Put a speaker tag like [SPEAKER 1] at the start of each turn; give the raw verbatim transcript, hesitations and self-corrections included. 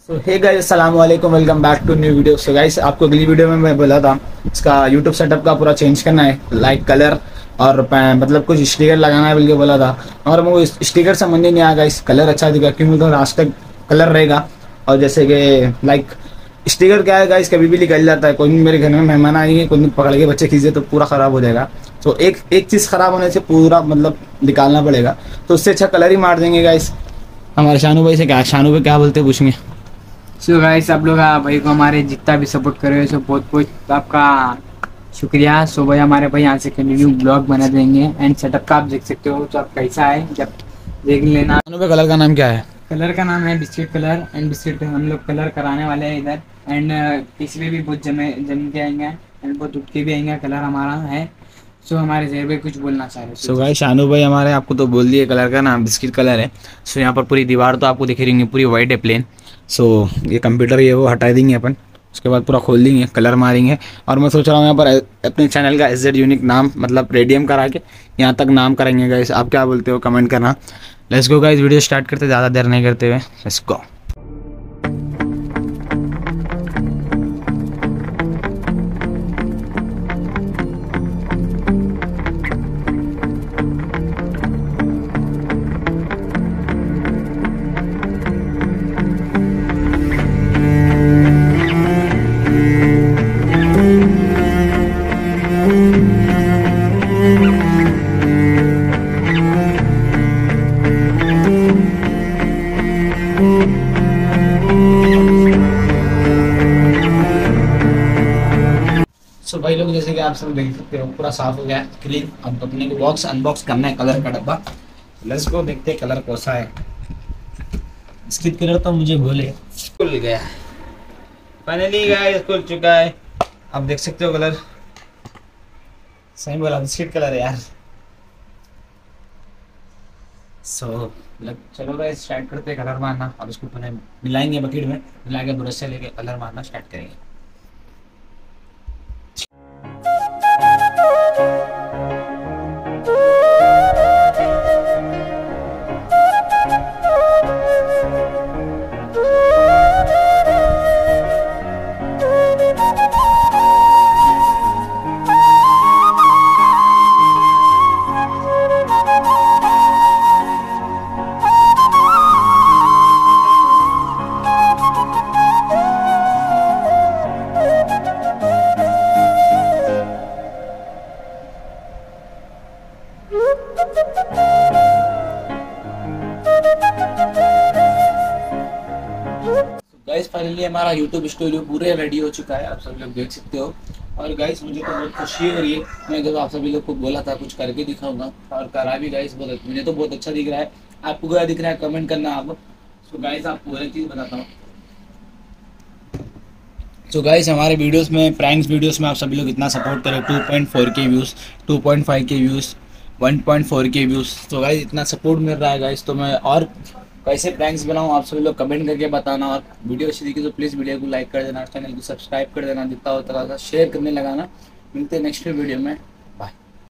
[SPEAKER 1] सो हे guys, अस्सलाम वालेकुम, welcome back to new video. So guys, आपको अगली वीडियो में मैं बोला था इसका यूट्यूब सेटअप का पूरा चेंज करना है, लाइक कलर और पै- मतलब कुछ स्टिकर लगाना है बोल के बोला था। और वो स्टिकर समझ नहीं आया गाइस, कलर अच्छा दिखा क्योंकि तो लास्ट तक कलर रहेगा। और जैसे कि लाइक स्टिकर क्या है गाइस, कभी भी निकल जाता है। कोई भी मेरे घर में मेहमान आएंगे, कोई भी पकड़ के बच्चे खींचे तो पूरा खराब हो जाएगा। तो एक एक चीज़ खराब होने से पूरा मतलब निकालना पड़ेगा, तो उससे अच्छा कलर ही मार देंगे गाइस। हमारे शानू भाई से क्या, शानू भाई क्या बोलते हैं पूछेंगे।
[SPEAKER 2] सो गाइस, आप लोग आ, भाई को हमारे जितना भी सपोर्ट कर रहे हो सो बहुत बहुत आपका शुक्रिया। सो भाई हमारे भाई यहाँ से कंटिन्यू ब्लॉग बना देंगे एंड सेटअप का आप देख सकते हो। तो आप कैसा है जब देख लेना।
[SPEAKER 1] शानू भाई, कलर का नाम क्या है?
[SPEAKER 2] कलर का नाम है बिस्किट कलर एंड बिस्किट हम लोग कलर कराने वाले हैं इधर। एंड इसमें भी बहुत जमे जम के आएंगे एंड बहुत उठ के भी आएंगे। कलर हमारा है। सो हमारे जहर भाई कुछ बोलना चाह रहे
[SPEAKER 1] सो गाइस, शानू भाई हमारे आपको तो बोल दिए कलर का नाम बिस्किट कलर है। सो यहाँ पर पूरी दीवार तो आपको दिख रही होंगी, पूरी वाइट है प्लेन। सो ये कंप्यूटर ये वो हटा देंगे अपन, उसके बाद पूरा खोल देंगे, कलर मारेंगे। और मैं सोच रहा हूँ यहाँ पर अपने चैनल का एस जेड यूनिक नाम मतलब रेडियम करा के यहाँ तक नाम करेंगे गाइस। आप क्या बोलते हो कमेंट करना। Let's go guys, video start करते, ज़्यादा देर नहीं करते हुए लेट्स गो। सो भाई लोग, जैसे कि आप सब देख सकते हो पूरा साफ हो गया है, क्लीन। अब अपने को बॉक्स अनबॉक्स करना है, कलर का डब्बा। लेट्स गो, देखते हैं कलर कैसा है। इसकी कलर तो मुझे भूले खुल गया, फाइनली गाइस खुल चुका है। आप देख सकते हो कलर, सही बोला, बिस्किट कलर है यार। सो so, चलो गाइस स्टार्ट करते हैं कलर मारना। और उसको पहले मिलाएंगे बकेट में, मिला के ब्रश से लेके कलर मारना स्टार्ट करेंगे। गाइस फाइनली हमारा यूट्यूब स्टूडियो पूरे रेडी हो चुका है, आप सब लोग देख सकते हो। और गाइस मुझे तो बहुत खुशी हो रही है, मैं जब आप सभी लोग को बोला था कुछ करके दिखाऊंगा और करा भी गाइस। बहुत मुझे तो बहुत अच्छा दिख रहा है। आपको क्या दिख रहा है कमेंट करना आप। सो गाइस आपको एक चीज़ बताता हूँ। सो गाइस हमारे वीडियोस में, प्रैंक्स वीडियोस में आप सभी लोग इतना सपोर्ट करो, टू पॉइंट फोर के व्यूज़, टू पॉइंट फाइव के व्यूज़, वन पॉइंट फोर के व्यूज़। तो गाइस इतना सपोर्ट मिल रहा है गाइस, तो मैं और कैसे प्रैंक्स बनाऊँ आप सभी लोग कमेंट करके बताना। और वीडियो अच्छी दिखी तो प्लीज़ वीडियो को लाइक कर देना, चैनल को सब्सक्राइब कर देना, जितना होता है शेयर करने लगाना। मिलते हैं नेक्स्ट वीडियो में।